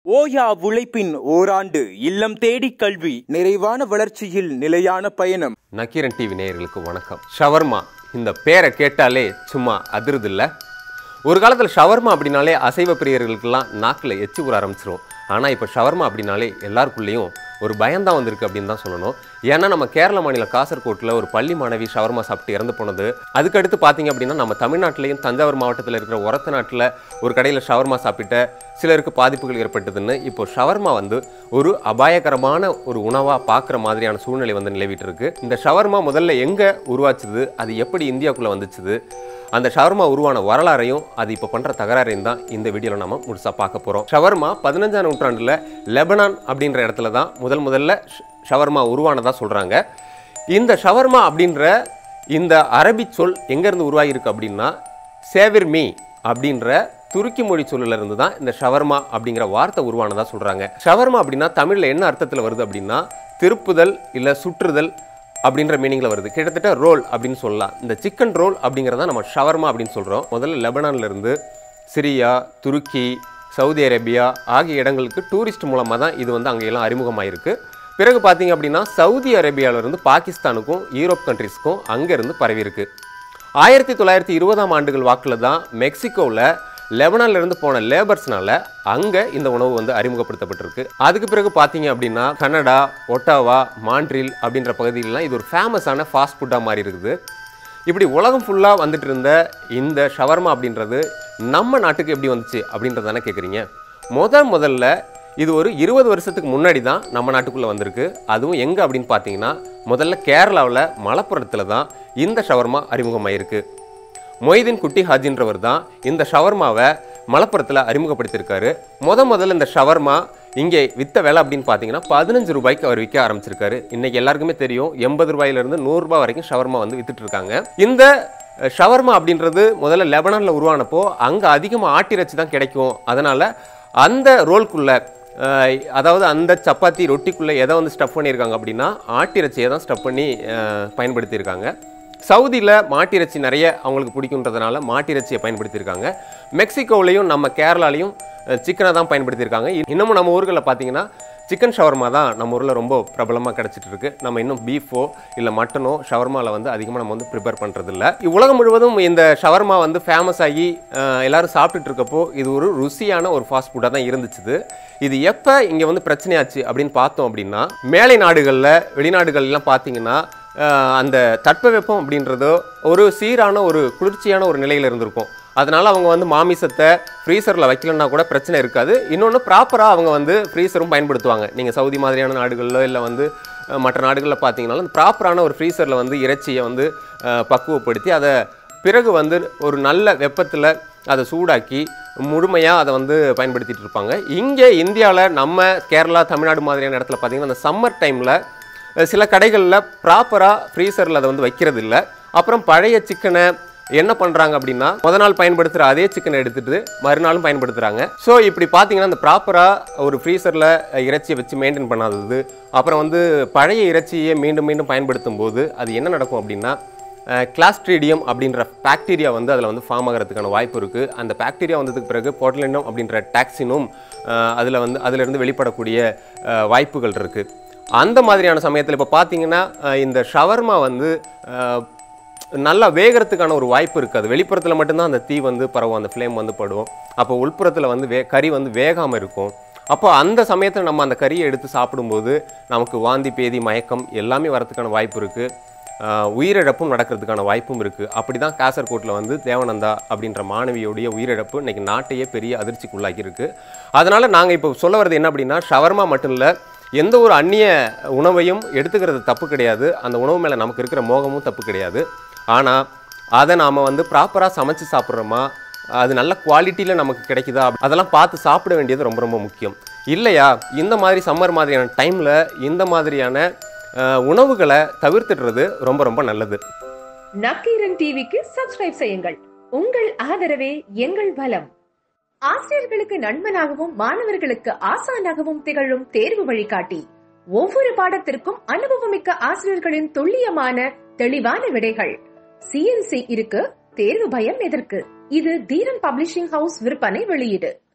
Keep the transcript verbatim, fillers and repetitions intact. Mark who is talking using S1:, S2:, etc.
S1: ஓயா உழைப்பின் ஓராண்டு இல்லம் தேடி கல்வி நிறைவான வளர்ச்சியில் நிலையான பயணம்.
S2: நக்கீரன் டிவி நேயர்களுக்கு வணக்கம். ஷவர்மா இந்த பேரை கேட்டாலே சும்மா அதிருது இல்ல. ஒரு காலத்தில் ஷவர்மா அப்படின்னாலே அசைவ பிரியர்களுக்கெல்லாம் நாக்கில் எச்சி ஊற ஆரம்பிச்சிரும். ஆனால் இப்போ ஷவர்மா அப்படின்னாலே எல்லாருக்குள்ளேயும் ஒரு பயம்தான் வந்திருக்கு அப்படின்னு தான் சொல்லணும். ஏன்னா நம்ம கேரள மாநிலம் காசர்கோட்டில் ஒரு பள்ளி மாணவி ஷவர்மா சாப்பிட்டு இறந்து போனது. அதுக்கடுத்து பார்த்தீங்க அப்படின்னா நம்ம தமிழ்நாட்டிலையும் தஞ்சாவூர் மாவட்டத்தில் இருக்கிற ஒரத்த நாட்டில் ஒரு கடையில் ஷவர்மா சாப்பிட்ட சிலருக்கு பாதிப்புகள் ஏற்பட்டதுன்னு இப்போ ஷவர்மா வந்து ஒரு அபாயகரமான ஒரு உணவாக பார்க்குற மாதிரியான சூழ்நிலை வந்து நிலவிட்டு இருக்கு. இந்த ஷவர்மா முதல்ல எங்கே உருவாச்சுது, அது எப்படி இந்தியாவுக்குள்ளே வந்துச்சுது, அந்த ஷவர்மா உருவான வரலாறையும் அது இப்போ பண்ணுற தகராறையும் தான் இந்த வீடியோவில் நம்ம முழுசாக பார்க்க போகிறோம். ஷவர்மா பதினஞ்சாம் நூற்றாண்டில் லெபனான் அப்படின்ற இடத்துல தான் முதல் முதல்ல ஷவர்மா உருவானதாக சொல்கிறாங்க. இந்த ஷவர்மா அப்படின்ற இந்த அரபி சொல் எங்கேருந்து உருவாகிருக்கு அப்படின்னா சேவிர் மீ அப்படின்ற துருக்கி மொழி சொல்லிலிருந்து தான் இந்த ஷவர்மா அப்படிங்கிற வார்த்தை உருவானதாக சொல்கிறாங்க. ஷவர்மா அப்படின்னா தமிழில் என்ன அர்த்தத்தில் வருது அப்படின்னா திருப்புதல் இல்லை சுற்றுதல் அப்படின்ற மீனிங்கில் வருது. கிட்டத்தட்ட ரோல் அப்படின்னு சொல்லலாம். இந்த சிக்கன் ரோல் அப்படிங்கிறத நம்ம ஷவர்மா அப்படின்னு சொல்கிறோம். முதல்ல லெபனான்லேருந்து சிரியா, துருக்கி, சவுதி அரேபியா ஆகிய இடங்களுக்கு டூரிஸ்ட் மூலமாக தான் இது வந்து அங்கெல்லாம் அறிமுகமாயிருக்கு. பிறகு பார்த்தீங்க அப்படின்னா சவுதி அரேபியாவிலேருந்து பாகிஸ்தானுக்கும் யூரோப் கண்ட்ரிஸ்க்கும் அங்கேருந்து பரவியிருக்கு. ஆயிரத்தி தொள்ளாயிரத்தி இருபதாம் ஆண்டுகள் வாக்கில் தான் மெக்சிகோவில் லெபனான்லேருந்து போன லேபர்ஸ்னால அங்கே இந்த உணவு வந்து அறிமுகப்படுத்தப்பட்டிருக்கு. அதுக்கு பிறகு பார்த்தீங்க அப்படின்னா கனடா, ஒட்டாவா, மாண்ட்ரில் அப்படின்ற பகுதியிலலாம் இது ஒரு ஃபேமஸான ஃபாஸ்ட் ஃபுட்டாக மாறி இருக்குது. இப்படி உலகம் ஃபுல்லாக வந்துட்டு இருந்த இந்த ஷவர்மா அப்படின்றது நம்ம நாட்டுக்கு எப்படி வந்துச்சு அப்படின்றதானே கேட்குறீங்க. முத முதல்ல இது ஒரு இருபது வருஷத்துக்கு முன்னாடி தான் நம்ம நாட்டுக்குள்ளே வந்திருக்கு. அதுவும் எங்கே அப்படின்னு பார்த்தீங்கன்னா முதல்ல கேரளாவில் மலப்புரத்தில் தான் இந்த ஷவர்மா அறிமுகமாயிருக்கு. மொய்தீன் குட்டி ஹாஜின்றவர் தான் இந்த ஷவர்மாவை மலப்புரத்தில் அறிமுகப்படுத்தியிருக்காரு. முத முதல்ல இந்த ஷவர்மா இங்கே விற்ற விலை அப்படின்னு பார்த்தீங்கன்னா பதினஞ்சு ரூபாய்க்கு அவர் விற்க ஆரம்பிச்சிருக்காரு. இன்றைக்கி எல்லாருக்குமே தெரியும் எண்பது ரூபாயிலிருந்து நூறுரூபா வரைக்கும் ஷவர்மா வந்து வித்துட்டு இருக்காங்க. இந்த ஷவர்மா அப்படின்றது முதல்ல லெபனானில் உருவானப்போ அங்கே அதிகமாக ஆட்டிறைச்சி தான் கிடைக்கும். அதனால் அந்த ரோல்குள்ளே, அதாவது அந்த சப்பாத்தி ரொட்டிக்குள்ளே எதை வந்து ஸ்டஃப் பண்ணியிருக்காங்க அப்படின்னா ஆட்டிறைச்சியை தான் ஸ்டஃப் பண்ணி பயன்படுத்தியிருக்காங்க. சவுதியில் மாட்டிறைச்சி நிறைய அவங்களுக்கு பிடிக்குன்றதுனால மாட்டிறைச்சியை பயன்படுத்தியிருக்காங்க. மெக்சிகோவிலையும் நம்ம கேரளாலையும் சிக்கனை தான் பயன்படுத்தியிருக்காங்க. இன்னமும் நம்ம ஊர்களில் பார்த்தீங்கன்னா சிக்கன் ஷவர்மா தான் நம்ம ஊரில் ரொம்ப பிரபலமாக கிடச்சிட்டு இருக்கு. நம்ம இன்னும் பீஃபோ இல்லை மட்டனோ ஷவர்மாவில் வந்து அதிகமாக நம்ம வந்து ப்ரிப்பேர் பண்ணுறதில்ல. உலகம் முழுவதும் இந்த ஷவர்மா வந்து ஃபேமஸ் ஆகி எல்லோரும் சாப்பிட்டுட்டு இருக்கப்போ இது ஒரு ருசியான ஒரு ஃபாஸ்ட் ஃபுட்டாக தான் இருந்துச்சு. இது எப்போ இங்கே வந்து பிரச்சனையாச்சு அப்படின்னு பார்த்தோம் அப்படின்னா மேலை நாடுகளில் வெளிநாடுகள்லாம் பார்த்தீங்கன்னா அந்த தட்பவெப்பம் அப்படின்றதோ ஒரு சீரான ஒரு குளிர்ச்சியான ஒரு நிலையில் இருந்திருக்கும். அதனால் அவங்க வந்து மாமிசத்தை ஃப்ரீசரில் வைக்கலன்னா கூட பிரச்சனை இருக்காது. இன்னொன்று ப்ராப்பராக அவங்க வந்து ஃப்ரீசரும் பயன்படுத்துவாங்க. நீங்கள் சவுதி மாதிரியான நாடுகளில் இல்லை வந்து மற்ற நாடுகளில் பார்த்தீங்கன்னாலும் அந்த ப்ராப்பரான ஒரு ஃப்ரீசரில் வந்து இறைச்சியை வந்து பக்குவப்படுத்தி அதை பிறகு வந்து ஒரு நல்ல வெப்பத்தில் அதை சூடாக்கி முழுமையாக அதை வந்து பயன்படுத்திகிட்டு இருப்பாங்க. இங்கே இந்தியாவில் நம்ம கேரளா, தமிழ்நாடு மாதிரியான இடத்துல பார்த்தீங்கன்னா அந்த சம்மர் டைமில் சில கடைகளில் ப்ராப்பராக ஃப்ரீசரில் அதை வந்து வைக்கிறது இல்லை. அப்புறம் பழைய சிக்கனை என்ன பண்ணுறாங்க அப்படின்னா முத நாள் பயன்படுத்துகிற அதே சிக்கனை எடுத்துகிட்டு மறுநாளும் பயன்படுத்துகிறாங்க. ஸோ இப்படி பார்த்தீங்கன்னா அந்த ப்ராப்பராக ஒரு ஃப்ரீசரில் இறைச்சியை வச்சு மெயின்டைன் பண்ணாதது, அப்புறம் வந்து பழைய இறைச்சியை மீண்டும் மீண்டும் பயன்படுத்தும் போது அது என்ன நடக்கும் அப்படின்னா கிளாஸ்ட்ரீடியம் அப்படின்ற பாக்டீரியா வந்து அதில் வந்து ஃபார்ம் ஆகிறதுக்கான வாய்ப்பு இருக்குது. அந்த பாக்டீரியா வந்ததுக்கு பிறகு போட்டலினம் அப்படின்ற டாக்ஸினும் அதில் வந்து அதிலிருந்து வெளிப்படக்கூடிய வாய்ப்புகள் இருக்குது. அந்த மாதிரியான சமயத்தில் இப்போ பார்த்தீங்கன்னா இந்த ஷவர்மா வந்து நல்லா வேகிறதுக்கான ஒரு வாய்ப்பு இருக்குது. அது வெளிப்புறத்தில் மட்டும்தான் அந்த தீ வந்து பரவும், அந்த ஃப்ளேம் வந்து படும். அப்போ உள்புறத்தில் வந்து வே கறி வந்து வேகாமல் இருக்கும். அப்போ அந்த சமயத்தில் நம்ம அந்த கறியை எடுத்து சாப்பிடும்போது நமக்கு வாந்தி, பேதி, மயக்கம் எல்லாமே வரதுக்கான வாய்ப்பு இருக்குது. உயிரிழப்பும் நடக்கிறதுக்கான வாய்ப்பும் இருக்குது. அப்படி தான் காசர்கோட்டில் வந்து தேவனந்தா அப்படின்ற மாணவியோடைய உயிரிழப்பு இன்றைக்கி நாட்டையே பெரிய அதிர்ச்சிக்குள்ளாக்கி இருக்குது. அதனால் நாங்கள் இப்போ சொல்ல வர்றது என்ன அப்படின்னா ஷவர்மா மட்டும் இல்லை, எந்த ஒரு அந்நிய உணவையும் எடுத்துக்கிறது தப்பு கிடையாது. அந்த உணவு மேலே நமக்கு இருக்கிற மோகமும் தப்பு கிடையாது. ஆனால் அதை நாம் வந்து ப்ராப்பராக சமைச்சு சாப்பிட்றோமா, அது நல்ல குவாலிட்டியில் நமக்கு கிடைக்குதா, அதெல்லாம் பார்த்து சாப்பிட வேண்டியது ரொம்ப ரொம்ப முக்கியம். இல்லையா இந்த மாதிரி சம்மர் மாதிரியான டைமில் இந்த மாதிரியான உணவுகளை தவிர்த்துடுறது ரொம்ப ரொம்ப நல்லது.
S3: நக்கீரன் டிவிக்கு சப்ஸ்கிரைப் செய்யுங்கள். உங்கள் ஆதரவே எங்கள் பலம். ஆசிரியர்களுக்கு நண்பனாகவும் மாணவர்களுக்கு ஆசானாகவும் திகழும் தேர்வு வழிகாட்டி. ஒவ்வொரு பாடத்திற்கும் அனுபவமிக்க ஆசிரியர்களின் துல்லியமான தெளிவான விடைகள். சிஎன்சி இருக்கு, தேர்வு பயம் எதற்கு? இது தீரன் பப்ளிஷிங் ஹவுஸ் விற்பனை வெளியீடு.